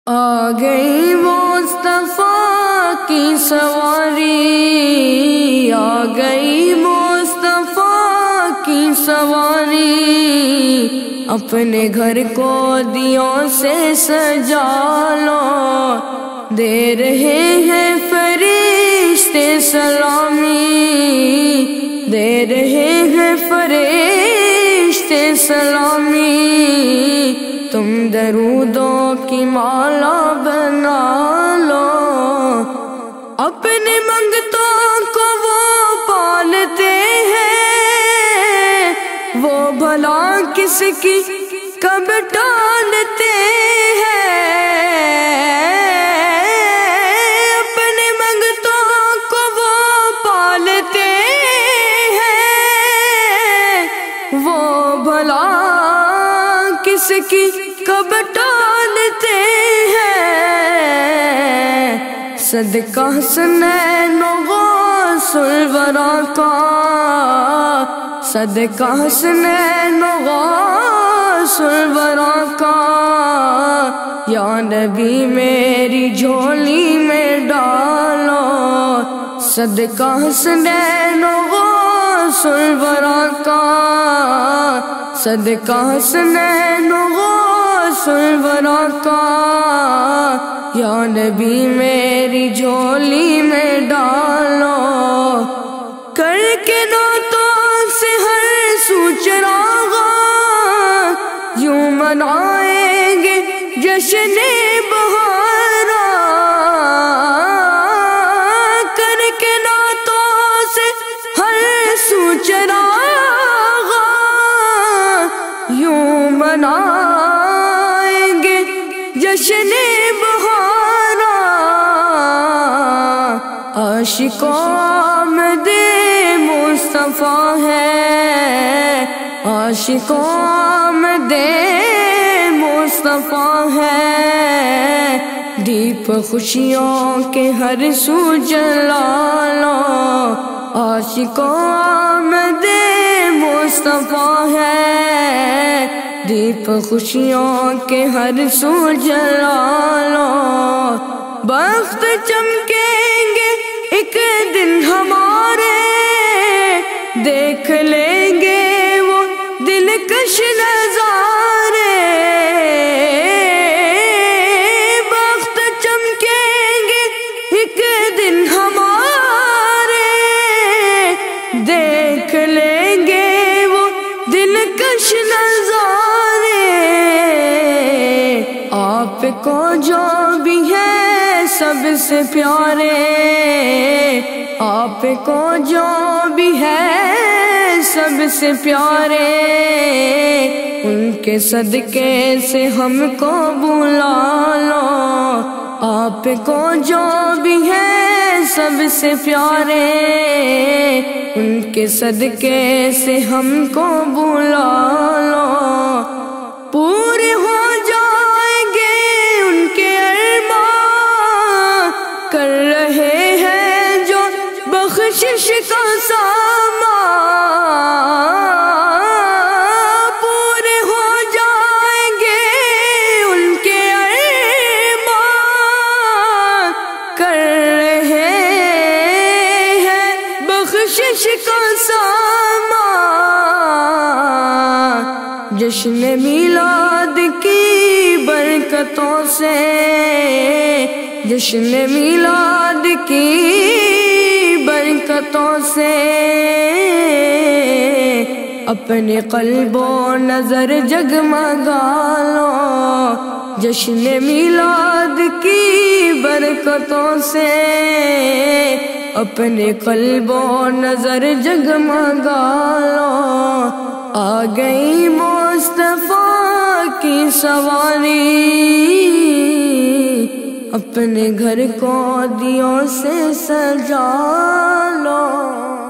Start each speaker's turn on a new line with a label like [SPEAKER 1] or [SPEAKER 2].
[SPEAKER 1] آ گئی مصطفیٰ کی سواری، آ گئی مصطفیٰ کی سواری، اپنے گھر کو دیوں سے سجا لو، دے رہے ہیں فرشتے سلامی، دے رہے ہیں فرشتے سلامی، تم درودوں کی مالا بنا لو، اپنے منگتوں کو وہ پالتے ہیں، وہ بھلا کس کی کب ٹالتے ہیں، اپنے منگتوں کو وہ پالتے ہیں، وہ بھلا کس کی کب ٹالتے ہیں، صدقہ حسنین و غوث الورا کا، صدقہ حسنین و غوث الورا کا، یا نبی میری جھولی میں ڈالو، صدقہ حسنین و غوث الورا کا، صدقہ حسنین و غوث الورا کا، یا نبی میری جھولی میں ڈالو، کر کے نعتوں سے ہر سو چراغاں، یوں منائیں گے جشن بہارا، کر کے نعتوں سے ہر سو چراغاں، یوں منائیں گے جشن بہارا، عاشقوں آمد مصطفیٰ ہے، عاشقوں آمد مصطفیٰ ہے، دیپ خوشیوں کے ہر سو جلا لو، عاشقوں آمد مصطفیٰ ہے، دیپ خوشیوں کے ہر سو جلا لو، بخت چمکیں گے ایک دن ہمارے، دیکھ لیں گے وہ دلکش نظارے، بخت چمکیں گے ایک دن ہمارے، دیکھ لیں گے وہ دلکش نظارے، آپ کو جو بھی ہے سب سے پیارے، آپ کو جو بھی ہے سب سے پیارے، ان کے صدقے سے ہم کو بلا لو، آپ کو جو بھی ہے سب سے پیارے، ان کے صدقے سے ہم کو بلا لو، پورے ہو جائیں گے ان کے ارمان، کر رہے ہیں جو بخشش کا سامان، پورے ہو جائیں گے ان کے ارمان، کر رہے ہیں بخشش کا سامان، جشن میلاد کی برکتوں سے، جشن میلاد کی برکتوں سے، اپنے قلب و نظر جگمگا لو، جشن میلاد کی برکتوں سے، اپنے قلب و نظر جگمگا لو، آ گئی مصطفیٰ کی سواری، اپنے گھر کو دیوں سے سجا لو۔